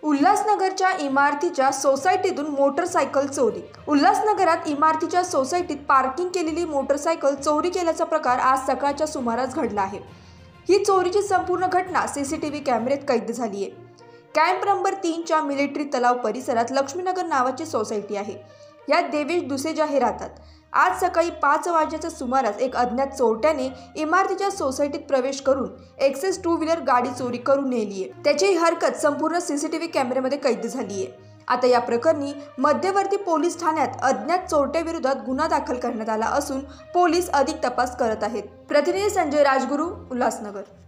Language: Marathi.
उल्हासनगरच्या इमारतीच्या सोसायटीतून मोटरसायकल चोरी। उल्हासनगरात इमारतीच्या सोसायटीत पार्किंग केलेली मोटरसायकल चोरी केल्याचा प्रकार आज सकाळच्या सुमारास घडला आहे। ही चोरीची संपूर्ण घटना सीसीटीव्ही कॅमेऱ्यात कैद झाली आहे। कॅम्प नंबर 3 च्या मिलिटरी तलाव परिसरात लक्ष्मीनगर नावाची सोसायटी आहे। यात देवेश दुसेजा हे राहतात। आज सकाळी 5 वाजण्याच्या सुमारास एक अज्ञात चोरट्याने इमारतीच्या सोसायटीत प्रवेश करून एक्सेस 2 व्हीलर गाडी चोरी करून नेली आहे। त्याची ही हरकत संपूर्ण सीसीटीव्ही कॅमेऱ्यामध्ये कैद झाली आहे। आता या प्रकरणी मध्यवर्ती पोलीस ठाण्यात अज्ञात चोरट्याविरोधात गुन्हा दाखल करण्यात आला असून पोलीस अधिक तपास करत आहेत। प्रतिनिधी संजय राजगुरू, उल्हासनगर।